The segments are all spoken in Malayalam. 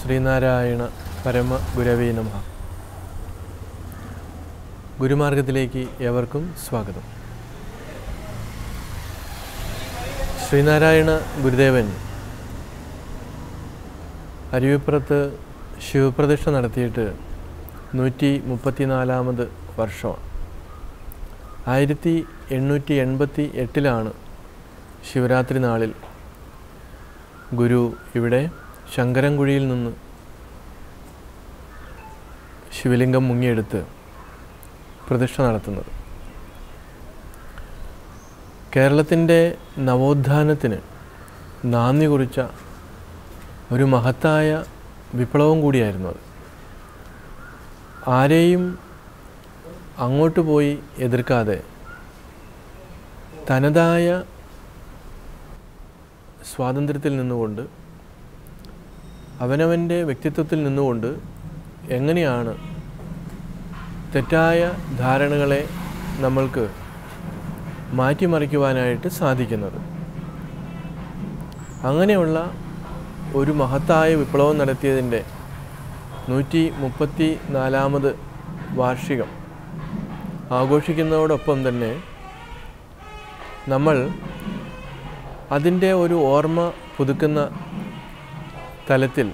ശ്രീനാരായണ പരമ ഗുരവേ നമഃ. ഗുരുമാർഗത്തിലേക്ക് ഏവർക്കും സ്വാഗതം. ശ്രീനാരായണ ഗുരുദേവൻ അരുവിപ്പുറത്ത് ശിവപ്രതിഷ്ഠ നടത്തിയിട്ട് 134ാമത് വർഷമാണ്. 1888 ശിവരാത്രി നാളിൽ ഗുരു ഇവിടെ ശങ്കരൻകുഴിയിൽ നിന്ന് ശിവലിംഗം മുങ്ങിയെടുത്ത് പ്രതിഷ്ഠ നടത്തുന്നത്. കേരളത്തിൻ്റെ നവോത്ഥാനത്തിന് നാന്ദി കുറിച്ച ഒരു മഹത്തായ വിപ്ലവം കൂടിയായിരുന്നു അത്. ആരെയും അങ്ങോട്ട് പോയി എതിർക്കാതെ തനതായ സ്വാതന്ത്ര്യത്തിൽ നിന്നുകൊണ്ട് അവനവൻ്റെ വ്യക്തിത്വത്തിൽ നിന്നുകൊണ്ട് എങ്ങനെയാണ് തെറ്റായ ധാരണകളെ നമ്മൾക്ക് മാറ്റിമറിക്കുവാനായിട്ട് സാധിക്കുന്നത്. അങ്ങനെയുള്ള ഒരു മഹത്തായ വിപ്ലവം നടത്തിയതിൻ്റെ 134ാമത് വാർഷികം ആഘോഷിക്കുന്നതോടൊപ്പം തന്നെ നമ്മൾ അതിൻ്റെ ഒരു ഓർമ്മ പുതുക്കുന്ന തലത്തിൽ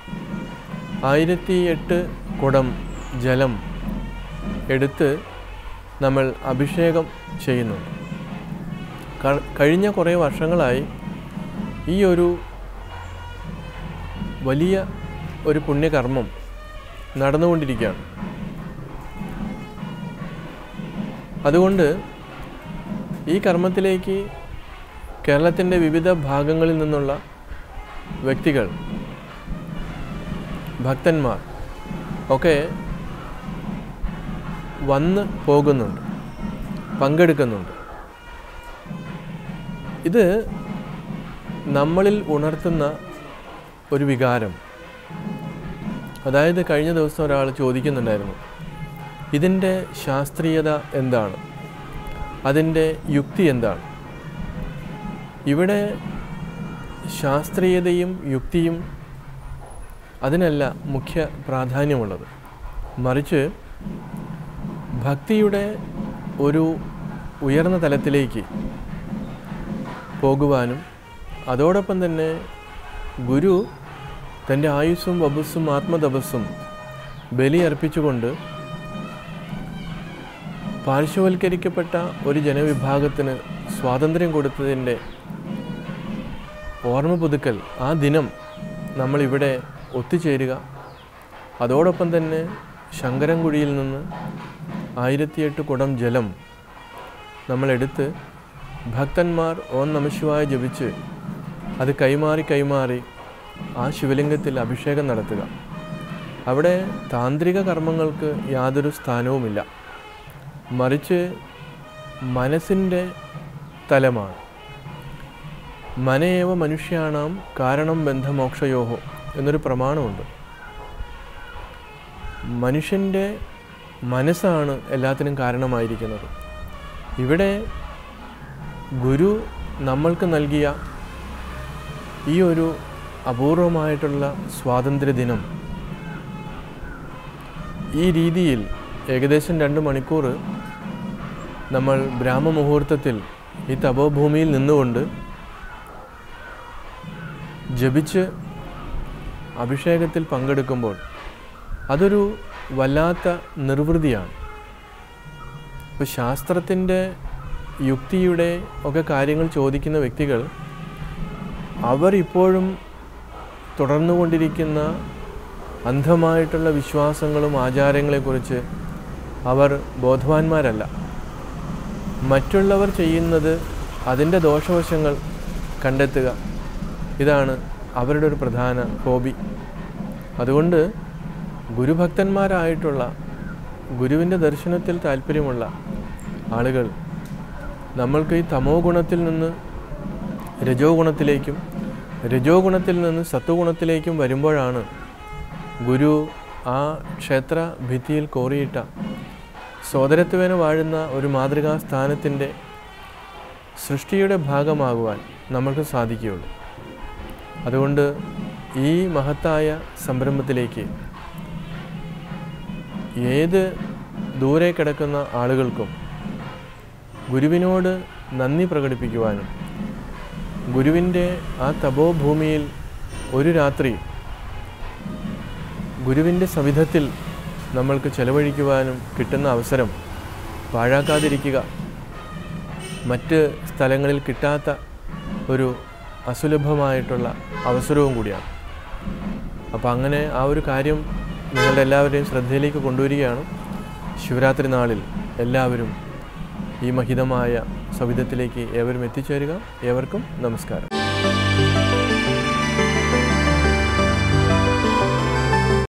1008 കുടം ജലം എടുത്ത് നമ്മൾ അഭിഷേകം ചെയ്യുന്നുണ്ട്. കഴിഞ്ഞ കുറേ വർഷങ്ങളായി ഈ ഒരു വലിയ ഒരു പുണ്യകർമ്മം നടന്നുകൊണ്ടിരിക്കുകയാണ്. അതുകൊണ്ട് ഈ കർമ്മത്തിലേക്ക് കേരളത്തിൻ്റെ വിവിധ ഭാഗങ്ങളിൽ നിന്നുള്ള വ്യക്തികൾ, ഭക്തന്മാർ ഒക്കെ വന്ന് പോകുന്നുണ്ട്, പങ്കെടുക്കുന്നുണ്ട്. ഇത് നമ്മളിൽ ഉണർത്തുന്ന ഒരു വികാരം. അതായത് കഴിഞ്ഞ ദിവസം ഒരാൾ ചോദിക്കുന്നുണ്ടായിരുന്നു, ഇതിൻ്റെ ശാസ്ത്രീയത എന്താണ്, അതിൻ്റെ യുക്തി എന്താണ്? ഇവിടെ ശാസ്ത്രീയതയും യുക്തിയും അതിനല്ല മുഖ്യ പ്രാധാന്യമുള്ളത്. മറിച്ച് ഭക്തിയുടെ ഒരു ഉയർന്ന തലത്തിലേക്ക് പോകുവാനും അതോടൊപ്പം തന്നെ ഗുരു തൻ്റെ ആയുസ്സും വപസ്സും ആത്മതപസ്സും ബലിയർപ്പിച്ചുകൊണ്ട് പാർശ്വവൽക്കരിക്കപ്പെട്ട ഒരു ജനവിഭാഗത്തിന് സ്വാതന്ത്ര്യം കൊടുത്തതിൻ്റെ ഓർമ്മ പുതുക്കൽ ആ ദിനം നമ്മളിവിടെ ഒത്തുചേരുക. അതോടൊപ്പം തന്നെ ശങ്കരൻകുഴിയിൽ നിന്ന് 1008 കുടം ജലം നമ്മളെടുത്ത് ഭക്തന്മാർ ഓം നമഃശിവായ ജപിച്ച് അത് കൈമാറി ആ ശിവലിംഗത്തിൽ അഭിഷേകം നടത്തുക. അവിടെ താന്ത്രിക കർമ്മങ്ങൾക്ക് യാതൊരു സ്ഥാനവുമില്ല. മറിച്ച് മനസ്സിൻ്റെ തലമാണ്. മനയേവ മനുഷ്യാണാം കാരണം ബന്ധമോക്ഷയോഹോ എന്നൊരു പ്രമാണമുണ്ട്. മനുഷ്യൻ്റെ മനസ്സാണ് എല്ലാത്തിനും കാരണമായിരിക്കുന്നത്. ഇവിടെ ഗുരു നമ്മൾക്ക് നൽകിയ ഈ ഒരു അപൂർവമായിട്ടുള്ള സ്വാതന്ത്ര്യദിനം ഈ രീതിയിൽ ഏകദേശം 2 മണിക്കൂർ നമ്മൾ ബ്രാഹ്മമുഹൂർത്തത്തിൽ ഈ തപോഭൂമിയിൽ നിന്നുകൊണ്ട് ജപിച്ച് അഭിഷേകത്തിൽ പങ്കെടുക്കുമ്പോൾ അതൊരു വല്ലാത്ത നിർവൃതിയാണ്. ഇപ്പോൾ ശാസ്ത്രത്തിൻ്റെ യുക്തിയുടെ ഒക്കെ കാര്യങ്ങൾ ചോദിക്കുന്ന വ്യക്തികൾ അവർ ഇപ്പോഴും തുടർന്നുകൊണ്ടിരിക്കുന്ന അന്ധമായിട്ടുള്ള വിശ്വാസങ്ങളും ആചാരങ്ങളെക്കുറിച്ച് അവർ ബോധവാന്മാരല്ല. മറ്റുള്ളവർ ചെയ്യുന്നത് അതിൻ്റെ ദോഷവശങ്ങൾ കണ്ടെത്തുക, ഇതാണ് അവരുടെ ഒരു പ്രധാന ഹോബി. അതുകൊണ്ട് ഗുരുഭക്തന്മാരായിട്ടുള്ള ഗുരുവിൻ്റെ ദർശനത്തിൽ താല്പര്യമുള്ള ആളുകൾ നമ്മൾക്ക് ഈ തമോ ഗുണത്തിൽ നിന്ന് രജോ ഗുണത്തിലേക്കും രജോ ഗുണത്തിൽ നിന്ന് സത്വഗുണത്തിലേക്കും വരുമ്പോഴാണ് ഗുരു ആ ക്ഷേത്ര ഭിത്തിയിൽ കോറിയിട്ട സോദരത്വേന വാഴുന്ന ഒരു മാതൃകാ സ്ഥാനത്തിൻ്റെ സൃഷ്ടിയുടെ ഭാഗമാകുവാൻ നമ്മൾക്ക് സാധിക്കുകയുള്ളൂ. അതുകൊണ്ട് ഈ മഹത്തായ സംരംഭത്തിലേക്ക് ഏത് ദൂരെ കിടക്കുന്ന ആളുകൾക്കും ഗുരുവിനോട് നന്ദി പ്രകടിപ്പിക്കുവാനും ഗുരുവിൻ്റെ ആ തപോഭൂമിയിൽ ഒരു രാത്രി ഗുരുവിൻ്റെ സവിധത്തിൽ നമ്മൾക്ക് ചെലവഴിക്കുവാനും കിട്ടുന്ന അവസരം പാഴാക്കാതിരിക്കുക മറ്റ് സ്ഥലങ്ങളിൽ കിട്ടാത്ത ഒരു അസുലഭമായിട്ടുള്ള അവസരവും കൂടിയാണ്. അപ്പോൾ അങ്ങനെ ആ ഒരു കാര്യം നിങ്ങളുടെ എല്ലാവരുടെയും ശ്രദ്ധയിലേക്ക് കൊണ്ടുവരികയാണ്. ശിവരാത്രി നാളിൽ എല്ലാവരും ഈ മഹിതമായ സവിധത്തിലേക്ക് ഏവരും എത്തിച്ചേരുക. ഏവർക്കും നമസ്കാരം.